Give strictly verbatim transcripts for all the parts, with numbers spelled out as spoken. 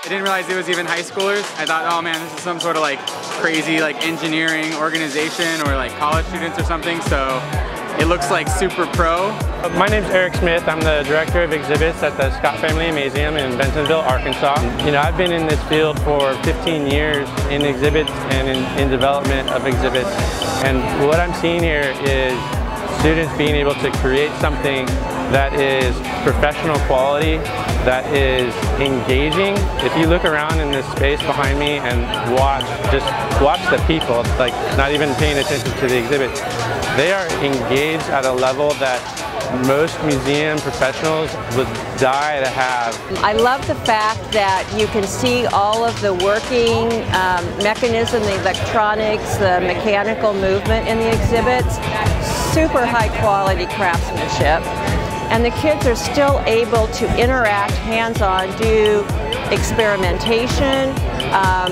didn't realize it was even high schoolers. I thought, oh man, this is some sort of like crazy like engineering organization or like college students or something. So it looks like super pro. My name's Eric Smith. I'm the director of exhibits at the Scott Family Museum in Bentonville, Arkansas. You know, I've been in this field for fifteen years in exhibits and in, in development of exhibits. And what I'm seeing here is students being able to create something that is professional quality, that is engaging. If you look around in this space behind me and watch, just watch the people, like not even paying attention to the exhibit, they are engaged at a level that most museum professionals would die to have. I love the fact that you can see all of the working um, mechanism, the electronics, the mechanical movement in the exhibits. Super high quality craftsmanship. And the kids are still able to interact hands-on, do experimentation, um,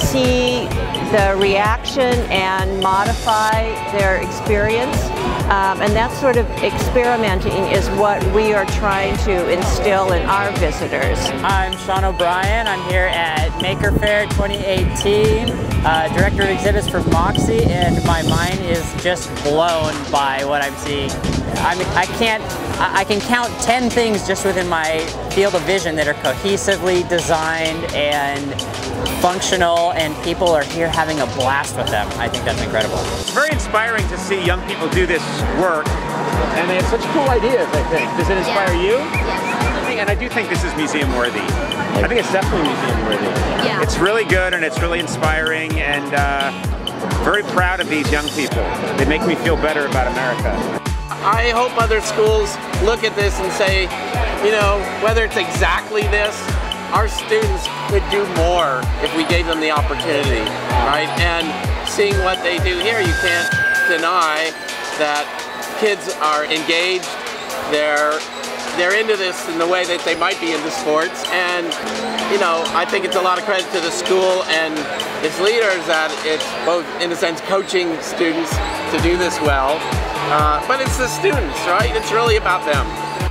see the reaction and modify their experience. Um, and that sort of experimenting is what we are trying to instill in our visitors. I'm Sean O'Brien. I'm here at Maker Faire twenty eighteen, uh, Director of Exhibits for Moxie, and my mind is just blown by what I'm seeing. I mean, I can't, I can count ten things just within my field of vision that are cohesively designed and functional, and people are here having a blast with them. I think that's incredible. It's very inspiring to see young people do this work, and they have such cool ideas, I think. Does it inspire yeah. you? Yes. And I do think this is museum worthy. I think it's definitely museum worthy. Yeah. It's really good and it's really inspiring, and uh, very proud of these young people. They make me feel better about America. I hope other schools look at this and say, you know, whether it's exactly this, our students could do more if we gave them the opportunity, right? And seeing what they do here, you can't deny that kids are engaged, they're they're into this in the way that they might be into sports, and you know, I think it's a lot of credit to the school and its leaders that it's both, in a sense, coaching students to do this well, uh, but it's the students, right? It's really about them.